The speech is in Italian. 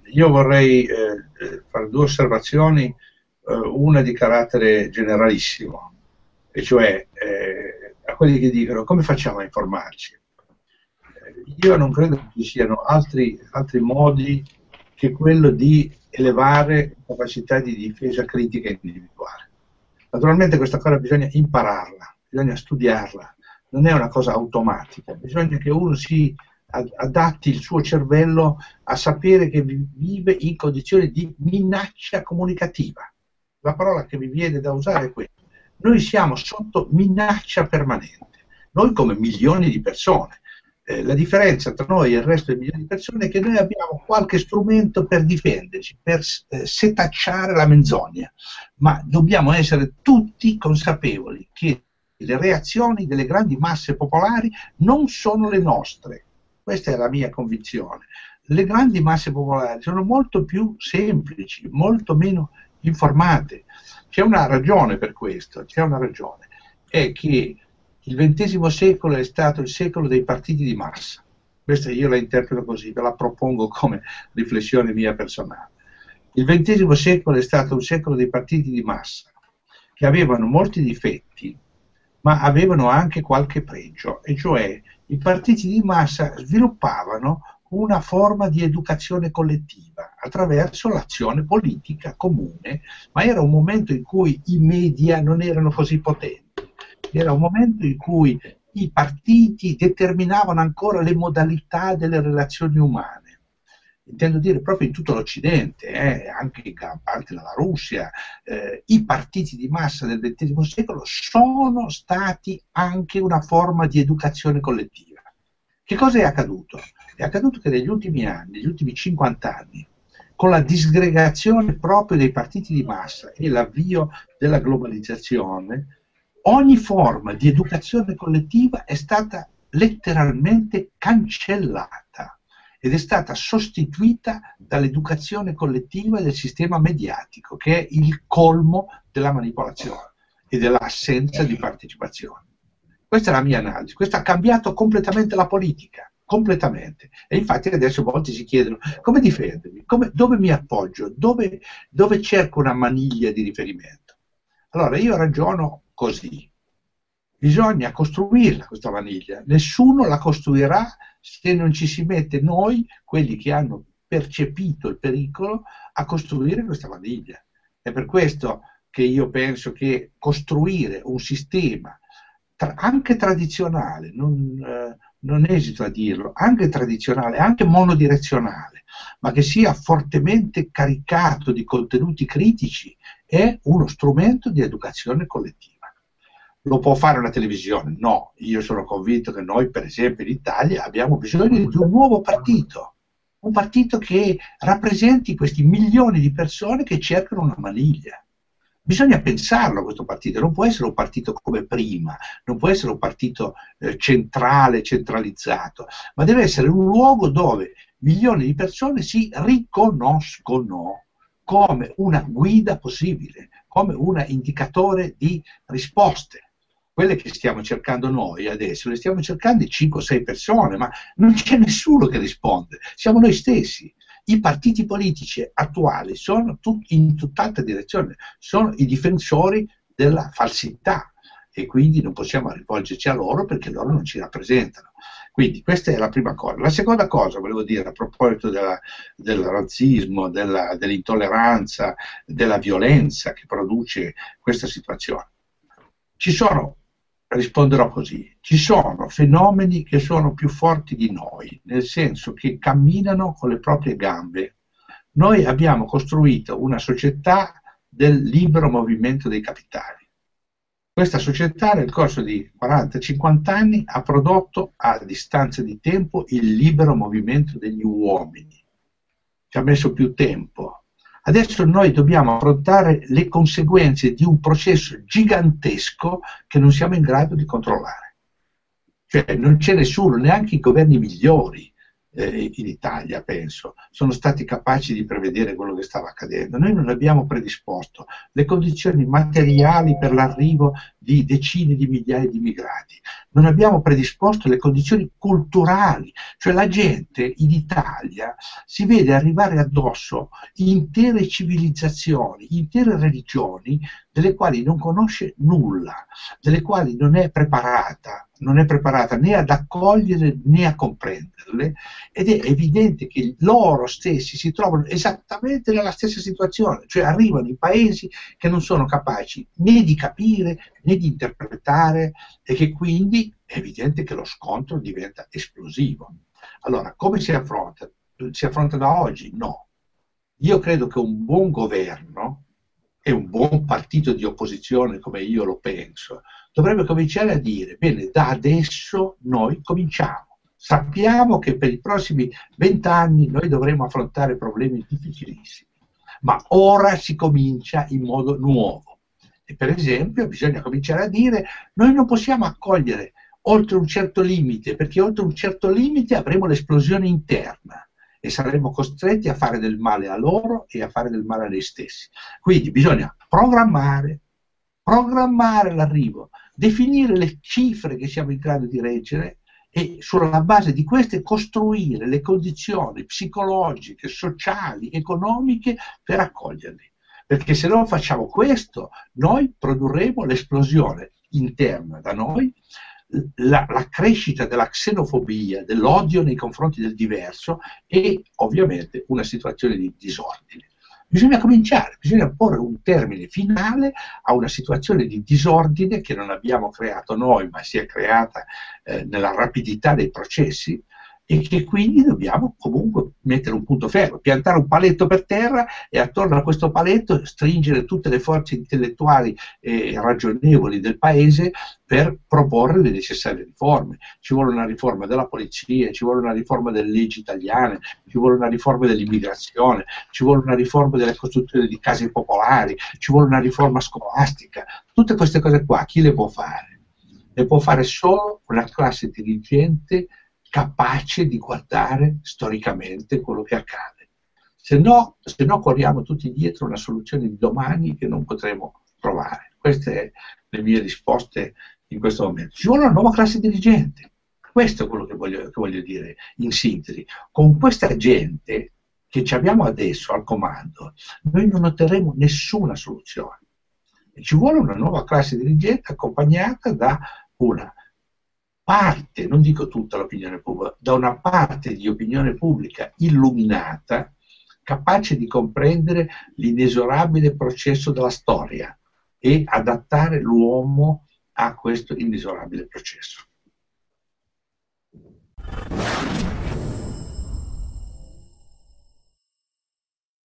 io vorrei fare due osservazioni, una di carattere generalissimo, e cioè a quelli che dicono come facciamo a informarci. Io non credo che ci siano altri modi che quello di elevare capacità di difesa critica individuale. Naturalmente questa cosa bisogna impararla, bisogna studiarla, non è una cosa automatica, bisogna che uno si adatti il suo cervello a sapere che vive in condizioni di minaccia comunicativa. La parola che mi viene da usare è questa. Noi siamo sotto minaccia permanente, noi come milioni di persone. La differenza tra noi e il resto dei milioni di persone è che noi abbiamo qualche strumento per difenderci, per setacciare la menzogna, ma dobbiamo essere tutti consapevoli che le reazioni delle grandi masse popolari non sono le nostre. Questa è la mia convinzione. Le grandi masse popolari sono molto più semplici, molto meno informate. C'è una ragione per questo, c'è una ragione, è che il XX secolo è stato il secolo dei partiti di massa. Questa io la interpreto così, ve la propongo come riflessione mia personale. Il XX secolo è stato un secolo dei partiti di massa, che avevano molti difetti, ma avevano anche qualche pregio, e cioè i partiti di massa sviluppavano una forma di educazione collettiva attraverso l'azione politica comune, ma era un momento in cui i media non erano così potenti. Era un momento in cui i partiti determinavano ancora le modalità delle relazioni umane. Intendo dire proprio in tutto l'Occidente, anche in gran parte della Russia, i partiti di massa del XX secolo sono stati anche una forma di educazione collettiva. Che cosa è accaduto? È accaduto che negli ultimi anni, negli ultimi 50 anni, con la disgregazione proprio dei partiti di massa e l'avvio della globalizzazione, ogni forma di educazione collettiva è stata letteralmente cancellata ed è stata sostituita dall'educazione collettiva del sistema mediatico, che è il colmo della manipolazione e dell'assenza di partecipazione. Questa è la mia analisi. Questo ha cambiato completamente la politica, completamente. E infatti adesso molti si chiedono come difendermi, dove mi appoggio, dove cerco una maniglia di riferimento. Allora io ragiono così. Bisogna costruirla questa maniglia. Nessuno la costruirà se non ci si mette noi, quelli che hanno percepito il pericolo, a costruire questa maniglia. È per questo che io penso che costruire un sistema anche tradizionale, non esito a dirlo, anche tradizionale, anche monodirezionale, ma che sia fortemente caricato di contenuti critici, è uno strumento di educazione collettiva. Lo può fare la televisione? No, io sono convinto che noi, per esempio in Italia, abbiamo bisogno di un nuovo partito, un partito che rappresenti questi milioni di persone che cercano una maniglia. Bisogna pensarlo questo partito, non può essere un partito come prima, non può essere un partito centrale, centralizzato, ma deve essere un luogo dove milioni di persone si riconoscono come una guida possibile, come un indicatore di risposte. Quelle che stiamo cercando noi adesso, le stiamo cercando 5 o 6 persone, ma non c'è nessuno che risponde, siamo noi stessi. I partiti politici attuali sono in tutt'altra direzione, sono i difensori della falsità e quindi non possiamo rivolgerci a loro perché loro non ci rappresentano. Quindi questa è la prima cosa. La seconda cosa, volevo dire, a proposito del razzismo, dell'intolleranza, della violenza che produce questa situazione. Risponderò così, ci sono fenomeni che sono più forti di noi, nel senso che camminano con le proprie gambe. Noi abbiamo costruito una società del libero movimento dei capitali. Questa società nel corso di 40-50 anni ha prodotto a distanza di tempo il libero movimento degli uomini. Ci ha messo più tempo. Adesso noi dobbiamo affrontare le conseguenze di un processo gigantesco che non siamo in grado di controllare. Cioè non c'è nessuno, neanche i governi migliori, in Italia, penso, sono stati capaci di prevedere quello che stava accadendo. Noi non abbiamo predisposto le condizioni materiali per l'arrivo di decine di migliaia di immigrati, non abbiamo predisposto le condizioni culturali, cioè la gente in Italia si vede arrivare addosso intere civilizzazioni, intere religioni delle quali non conosce nulla, delle quali non è preparata né ad accogliere né a comprenderle, ed è evidente che loro stessi si trovano esattamente nella stessa situazione, cioè arrivano in paesi che non sono capaci né di capire né di interpretare, e che quindi è evidente che lo scontro diventa esplosivo. Allora, come si affronta? Si affronta da oggi? No. Io credo che un buon governo e un buon partito di opposizione, come io lo penso, dovrebbe cominciare a dire: bene, da adesso noi cominciamo. Sappiamo che per i prossimi 20 anni noi dovremo affrontare problemi difficilissimi, ma ora si comincia in modo nuovo. E per esempio bisogna cominciare a dire: noi non possiamo accogliere oltre un certo limite, perché oltre un certo limite avremo l'esplosione interna e saremmo costretti a fare del male a loro e a fare del male a noi stessi. Quindi bisogna programmare l'arrivo, definire le cifre che siamo in grado di reggere e sulla base di queste costruire le condizioni psicologiche, sociali, economiche per accoglierli. Perché se non facciamo questo, noi produrremo l'esplosione interna da noi, la crescita della xenofobia, dell'odio nei confronti del diverso e ovviamente una situazione di disordine. Bisogna cominciare, bisogna porre un termine finale a una situazione di disordine che non abbiamo creato noi, ma si è creata nella rapidità dei processi, e che quindi dobbiamo comunque mettere un punto fermo, piantare un paletto per terra e attorno a questo paletto stringere tutte le forze intellettuali e ragionevoli del paese per proporre le necessarie riforme. Ci vuole una riforma della polizia, ci vuole una riforma delle leggi italiane, ci vuole una riforma dell'immigrazione, ci vuole una riforma della costruzione di case popolari, ci vuole una riforma scolastica. Tutte queste cose qua chi le può fare? Le può fare solo una classe dirigente capace di guardare storicamente quello che accade. Se no corriamo tutti dietro una soluzione di domani che non potremo trovare. Queste sono le mie risposte in questo momento. Ci vuole una nuova classe dirigente. Questo è quello che voglio dire in sintesi. Con questa gente che ci abbiamo adesso al comando, noi non otterremo nessuna soluzione. E ci vuole una nuova classe dirigente accompagnata da una parte, non dico tutta l'opinione pubblica, da una parte di opinione pubblica illuminata, capace di comprendere l'inesorabile processo della storia e adattare l'uomo a questo inesorabile processo.